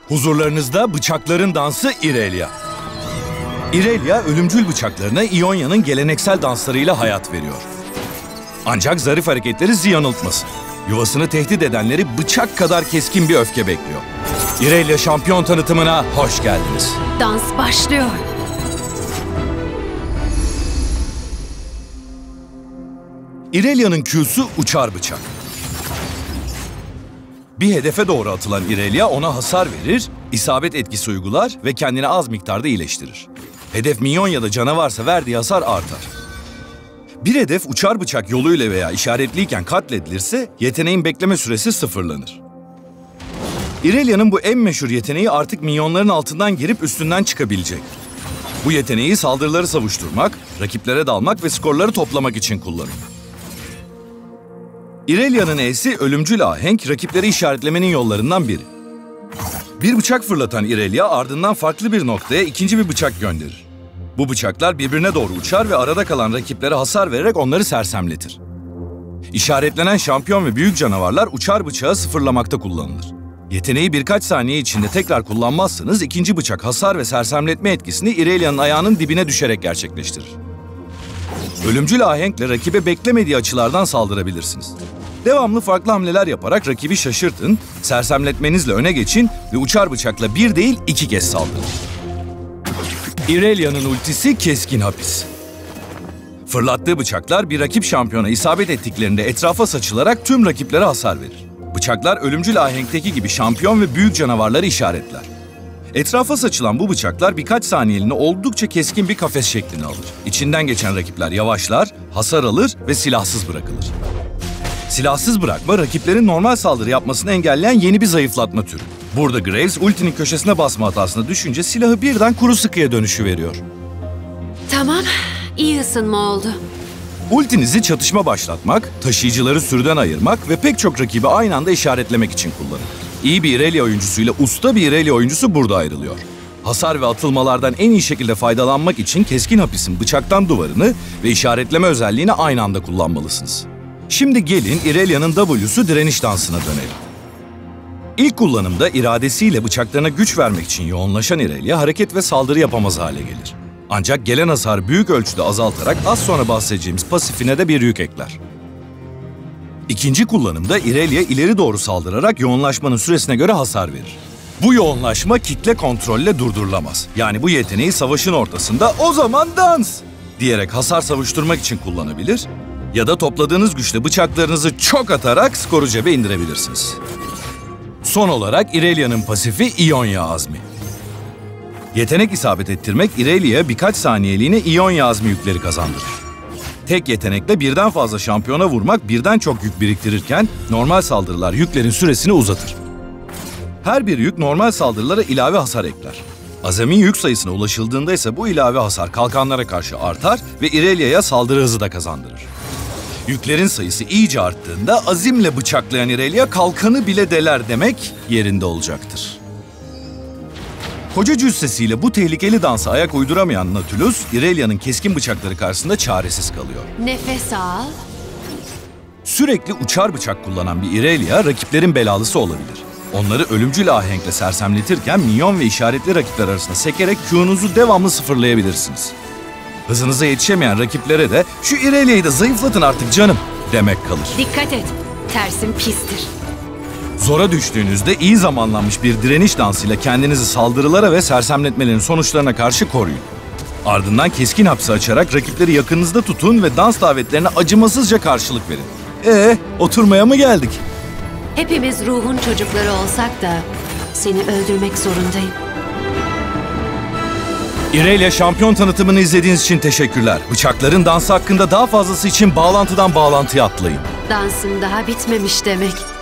Huzurlarınızda bıçakların dansı İrelia. İrelia, ölümcül bıçaklarına İonya'nın geleneksel danslarıyla hayat veriyor. Ancak zarif hareketleri sizi yanıltmasın. Yuvasını tehdit edenleri bıçak kadar keskin bir öfke bekliyor. İrelia şampiyon tanıtımına hoş geldiniz. Dans başlıyor. İrelia'nın Q'su uçar bıçak. Bir hedefe doğru atılan İrelia ona hasar verir, isabet etkisi uygular ve kendini az miktarda iyileştirir. Hedef minyon ya da canavarsa verdiği hasar artar. Bir hedef uçar bıçak yoluyla veya işaretliyken katledilirse yeteneğin bekleme süresi sıfırlanır. İrelia'nın bu en meşhur yeteneği artık minyonların altından girip üstünden çıkabilecek. Bu yeteneği saldırıları savuşturmak, rakiplere dalmak ve skorları toplamak için kullanır. İrelia'nın E'si ölümcül ahenk, rakipleri işaretlemenin yollarından biri. Bir bıçak fırlatan İrelia ardından farklı bir noktaya ikinci bir bıçak gönderir. Bu bıçaklar birbirine doğru uçar ve arada kalan rakiplere hasar vererek onları sersemletir. İşaretlenen şampiyon ve büyük canavarlar uçar bıçağı sıfırlamakta kullanılır. Yeteneği birkaç saniye içinde tekrar kullanmazsanız ikinci bıçak hasar ve sersemletme etkisini İrelia'nın ayağının dibine düşerek gerçekleştirir. Ölümcül ahenkle rakibe beklemediği açılardan saldırabilirsiniz. Devamlı farklı hamleler yaparak rakibi şaşırtın, sersemletmenizle öne geçin ve uçar bıçakla bir değil 2 kez saldırın. İrelia'nın ultisi keskin hapis. Fırlattığı bıçaklar bir rakip şampiyona isabet ettiklerinde etrafa saçılarak tüm rakiplere hasar verir. Bıçaklar ölümcül ahenkteki gibi şampiyon ve büyük canavarları işaretler. Etrafa saçılan bu bıçaklar birkaç saniyeliğine oldukça keskin bir kafes şeklini alır. İçinden geçen rakipler yavaşlar, hasar alır ve silahsız bırakılır. Silahsız bırakma, rakiplerin normal saldırı yapmasını engelleyen yeni bir zayıflatma türü. Burada Graves, ultinin köşesine basma hatasına düşünce silahı birden kuru sıkıya dönüşüveriyor. Tamam, iyi ısınma oldu. Ultinizi çatışma başlatmak, taşıyıcıları sürüden ayırmak ve pek çok rakibi aynı anda işaretlemek için kullanılır. İyi bir İrelia oyuncusuyla usta bir İrelia oyuncusu burada ayrılıyor. Hasar ve atılmalardan en iyi şekilde faydalanmak için keskin hapisin bıçaktan duvarını ve işaretleme özelliğini aynı anda kullanmalısınız. Şimdi gelin İrelia'nın W'su direniş dansına dönelim. İlk kullanımda iradesiyle bıçaklarına güç vermek için yoğunlaşan İrelia hareket ve saldırı yapamaz hale gelir. Ancak gelen hasar büyük ölçüde azaltarak az sonra bahsedeceğimiz pasifine de bir yük ekler. İkinci kullanımda İrelia ileri doğru saldırarak yoğunlaşmanın süresine göre hasar verir. Bu yoğunlaşma kitle kontrolle durdurulamaz. Yani bu yeteneği savaşın ortasında "o zaman dans" diyerek hasar savuşturmak için kullanabilir ya da topladığınız güçle bıçaklarınızı çok atarak skoru cebe indirebilirsiniz. Son olarak İrelia'nın pasifi İonya azmi. Yetenek isabet ettirmek İrelia'ya birkaç saniyeliğine İonya azmi yükleri kazandırır. Tek yetenekle birden fazla şampiyona vurmak birden çok yük biriktirirken normal saldırılar yüklerin süresini uzatır. Her bir yük normal saldırılara ilave hasar ekler. Azamin yük sayısına ulaşıldığında ise bu ilave hasar kalkanlara karşı artar ve İrelia'ya saldırı hızı da kazandırır. Yüklerin sayısı iyice arttığında azimle bıçaklayan İrelia kalkanı bile deler demek yerinde olacaktır. Koca cüssesiyle bu tehlikeli dansa ayak uyduramayan Nautilus, İrelia'nın keskin bıçakları karşısında çaresiz kalıyor. Nefes al. Sürekli uçar bıçak kullanan bir İrelia, rakiplerin belalısı olabilir. Onları ölümcül ahenkle sersemletirken minyon ve işaretli rakipler arasında sekerek Q'nuzu devamlı sıfırlayabilirsiniz. Hızınıza yetişemeyen rakiplere de "şu İrelia'yı da zayıflatın artık canım" demek kalır. Dikkat et, tersin pistir. Zora düştüğünüzde iyi zamanlanmış bir direniş dansıyla kendinizi saldırılara ve sersemletmelerin sonuçlarına karşı koruyun. Ardından keskin hapsi açarak rakipleri yakınınızda tutun ve dans davetlerine acımasızca karşılık verin. Oturmaya mı geldik? Hepimiz ruhun çocukları olsak da seni öldürmek zorundayım. İrelia şampiyon tanıtımını izlediğiniz için teşekkürler. Bıçakların dansı hakkında daha fazlası için bağlantıdan bağlantıya atlayın. Dansın daha bitmemiş demek.